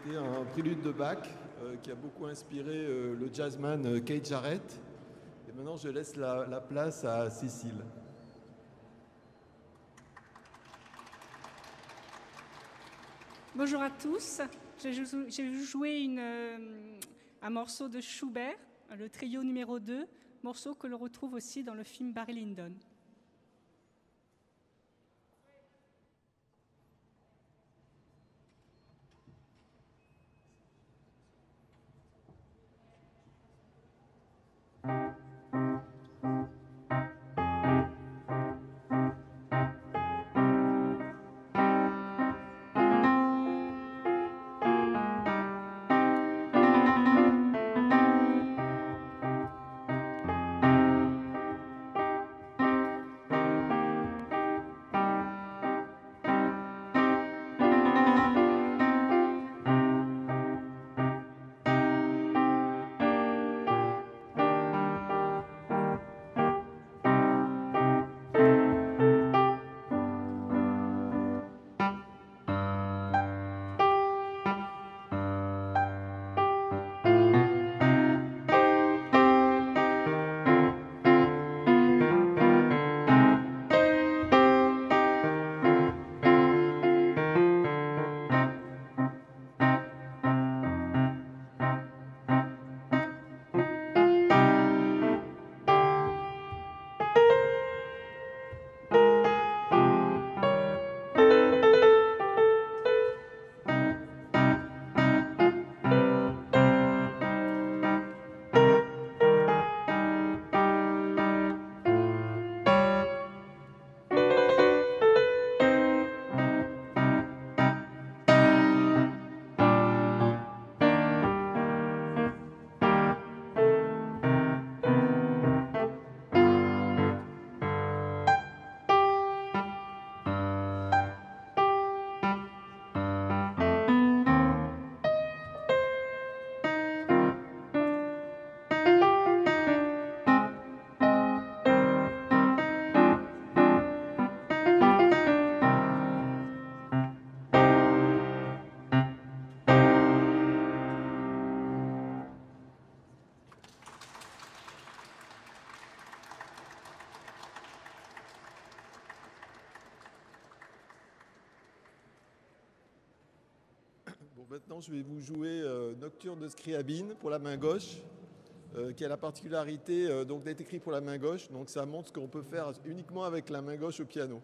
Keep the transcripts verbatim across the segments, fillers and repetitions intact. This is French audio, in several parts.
C'était un prélude de Bach euh, qui a beaucoup inspiré euh, le jazzman euh, Keith Jarrett. Et maintenant, je laisse la, la place à Cécile. Bonjour à tous. J'ai joué une, euh, un morceau de Schubert, le trio numéro deux, morceau que l'on retrouve aussi dans le film Barry Lyndon. Bon, maintenant, je vais vous jouer euh, Nocturne de Scriabine pour la main gauche, euh, qui a la particularité euh, donc d'être écrit pour la main gauche. Donc ça montre ce qu'on peut faire uniquement avec la main gauche au piano.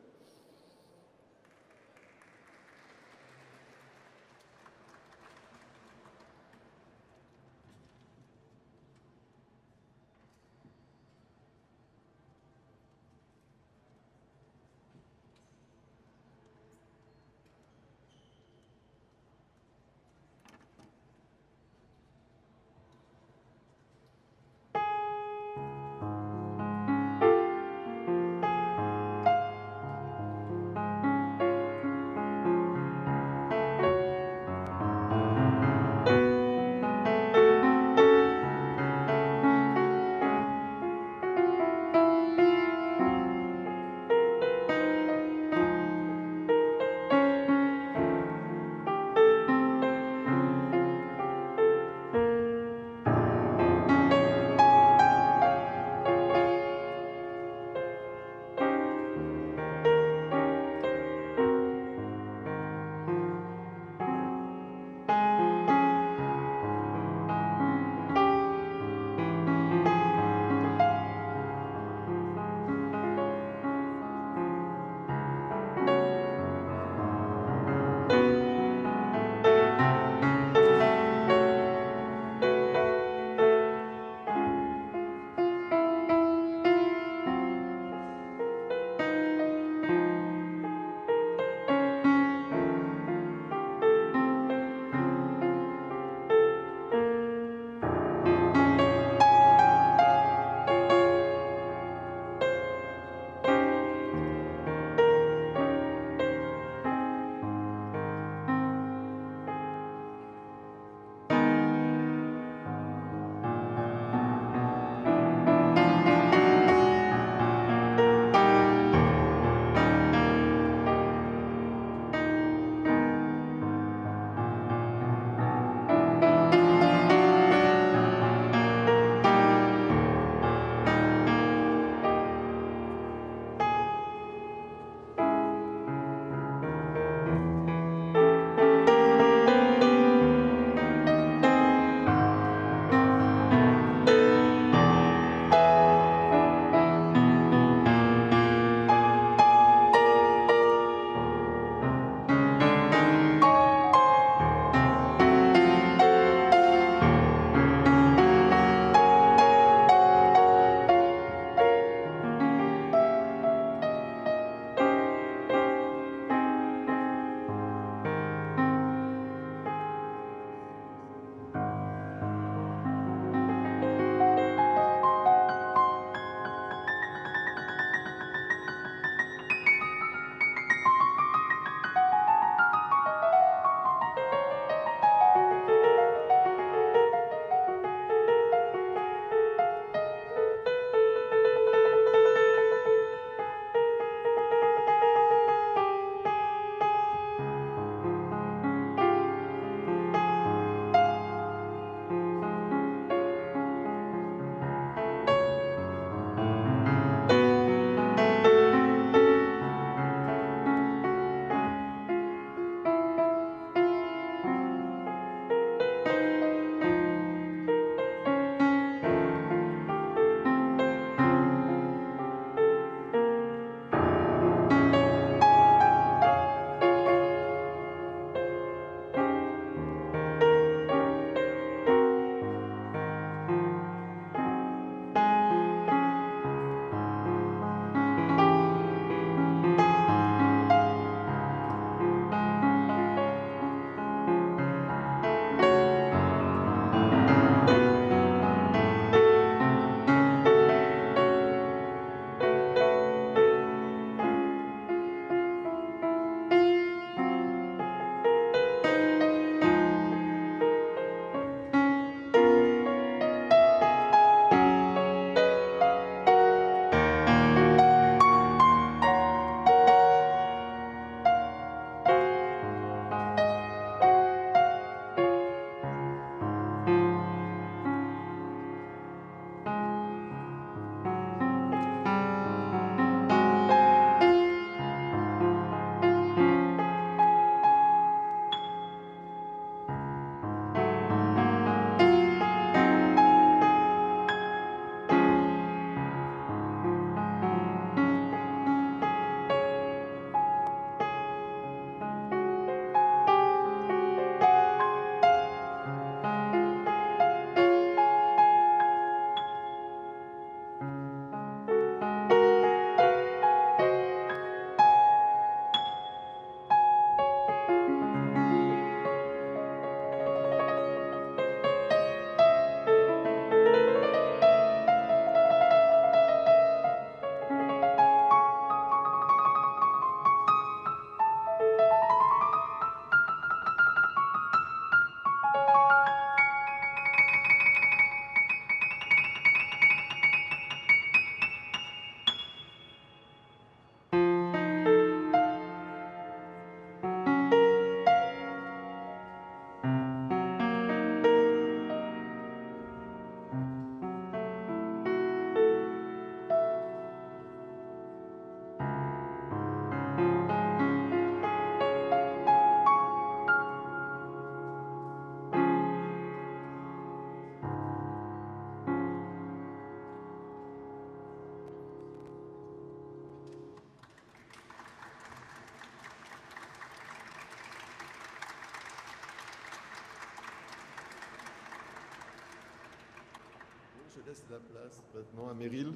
je laisse la place maintenant à Meryl.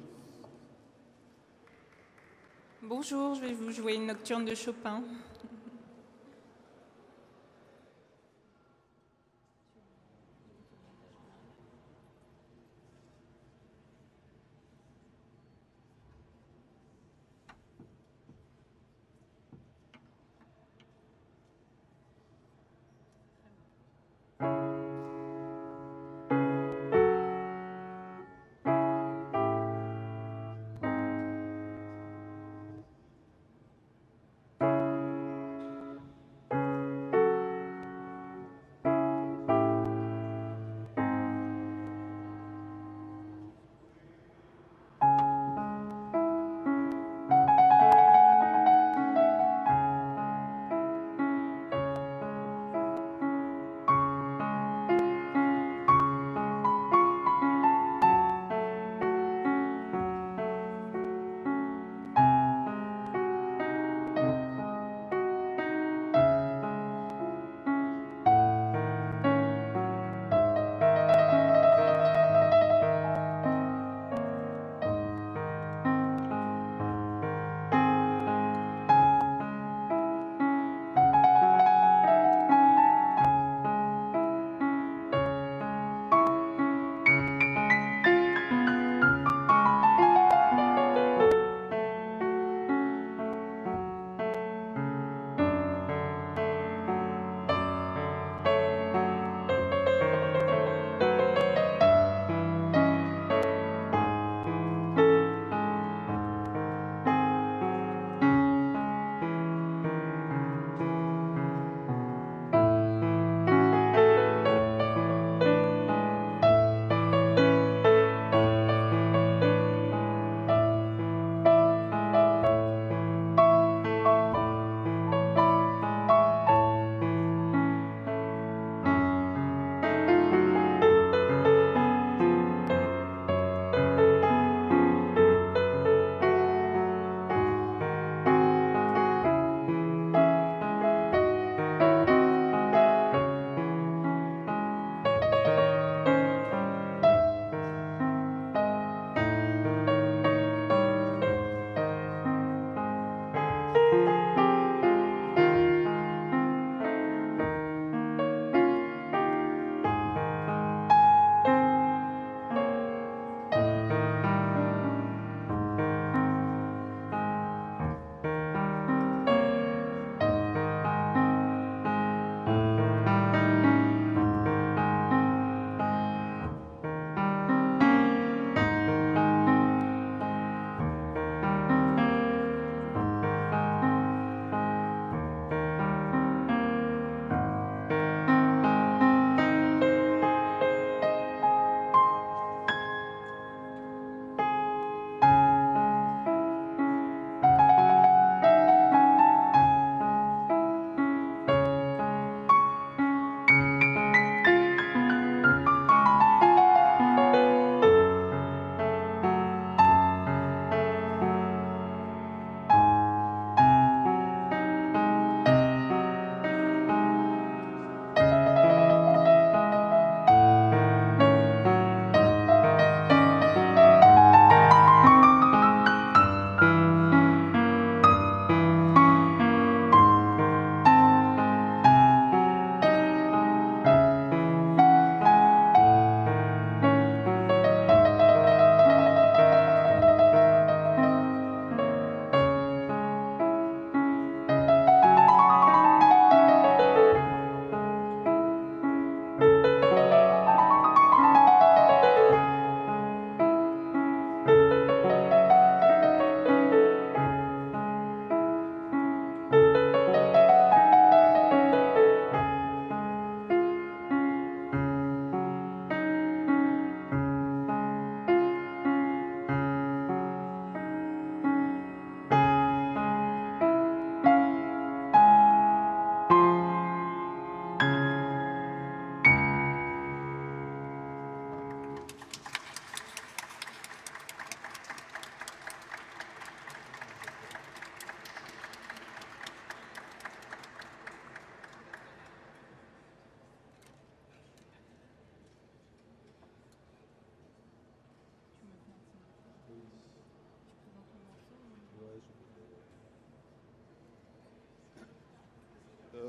Bonjour, je vais vous jouer une nocturne de Chopin.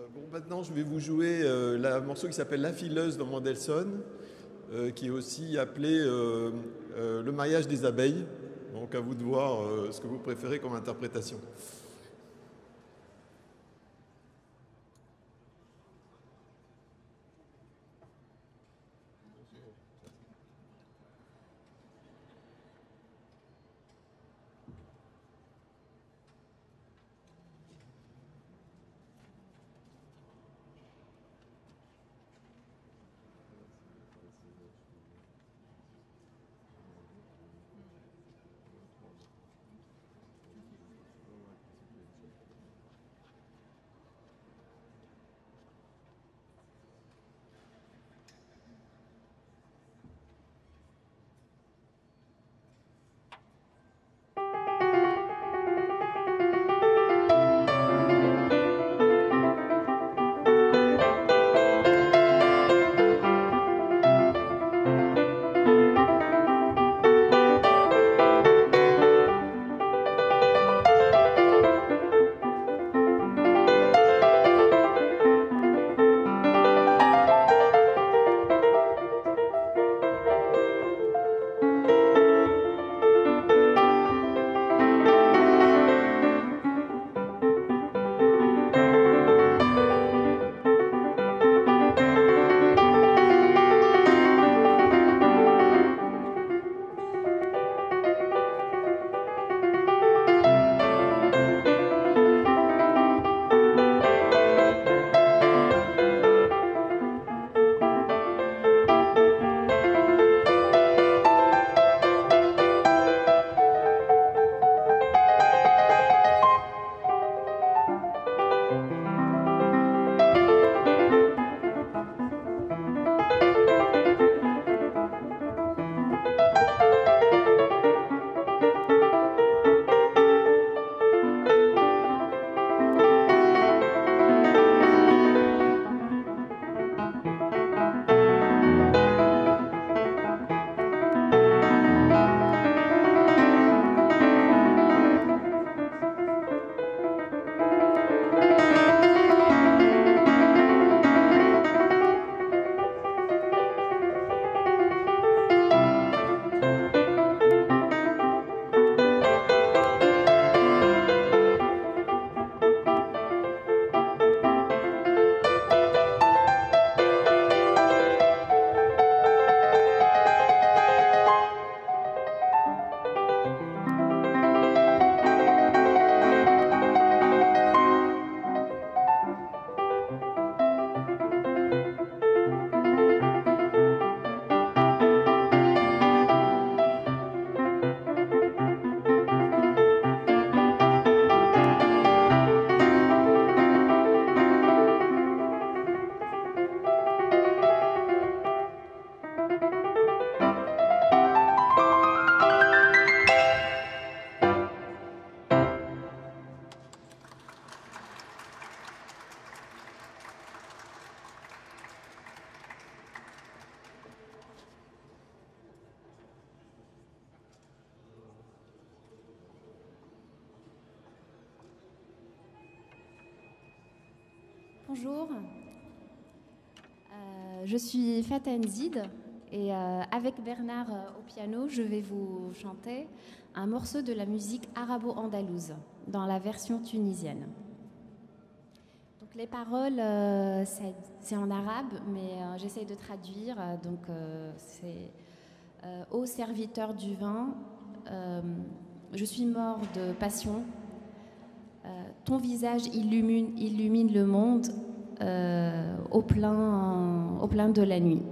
Bon, maintenant, je vais vous jouer euh, la- un morceau qui s'appelle La fileuse dans Mendelssohn, euh, qui est aussi appelé euh, euh, Le mariage des abeilles. Donc, à vous de voir euh, ce que vous préférez comme interprétation. Bonjour, euh, je suis Faten Zid et euh, avec Bernard euh, au piano, je vais vous chanter un morceau de la musique arabo-andalouse dans la version tunisienne. Donc les paroles, euh, c'est, c'est en arabe, mais euh, j'essaie de traduire. Euh, donc euh, c'est euh, Ô serviteur du vin, euh, je suis mort de passion. Euh, ton visage illumine, illumine le monde euh, au plein, au plein de la nuit.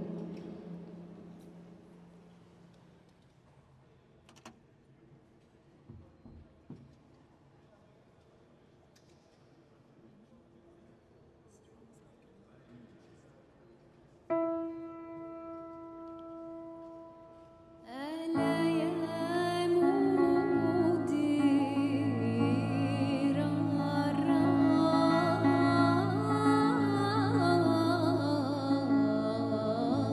Oh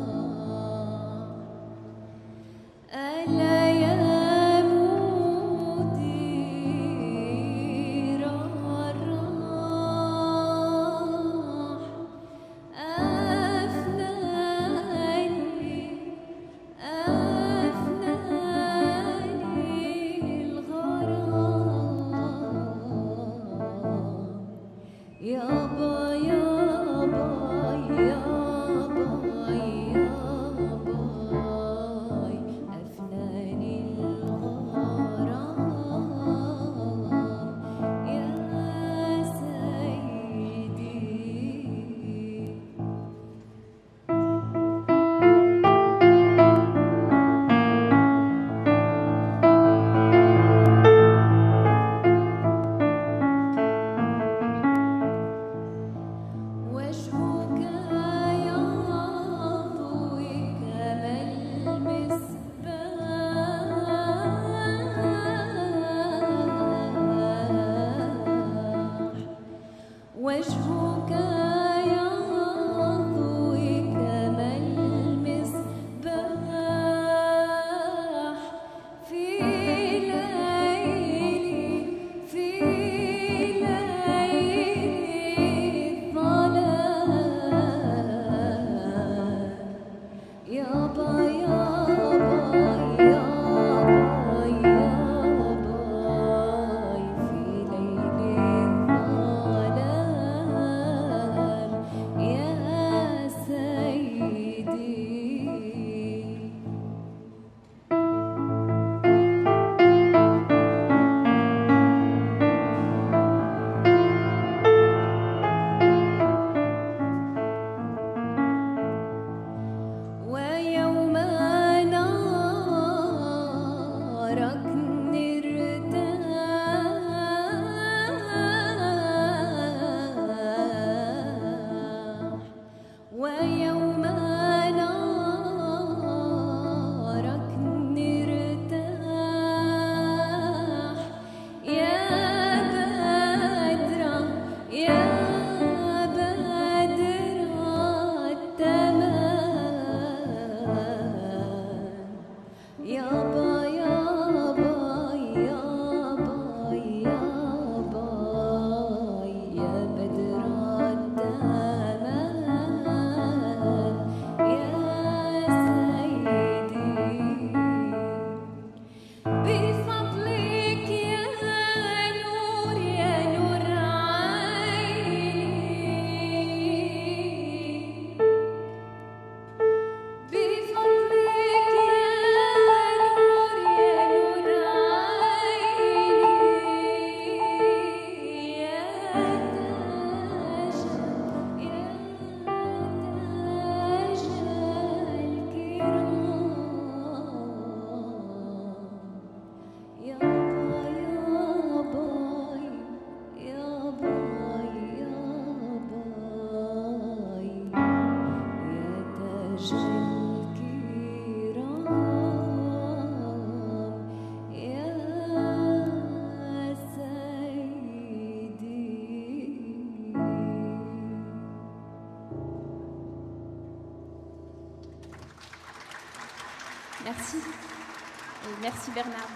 وجهك يضوي كما المصباح في ليل في ليل الظلام يابا يابا يابا يابا في ليل الظلام يا سيدي ويوم نارك نرتاح ويوم نارك نرتاح يا بدر يا بدر التمام يابا يابا يابا يابا يا بدر التمام يا سيدي بفضلك يا نور يا نور عيني بفضلك يا نور يا نور عيني يا تاج يا تاج الكرام يابا يابا يابا يابا يا تاج الكرام يا سيدي Merci. Et merci Bernard.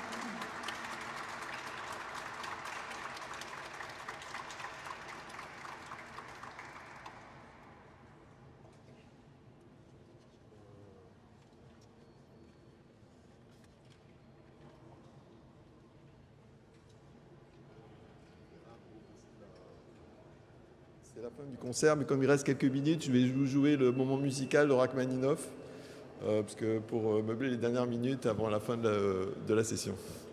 C'est la fin du concert, mais comme il reste quelques minutes, je vais vous jouer le moment musical de Rachmaninoff, euh, parce que pour euh, meubler les dernières minutes avant la fin de la, de la session.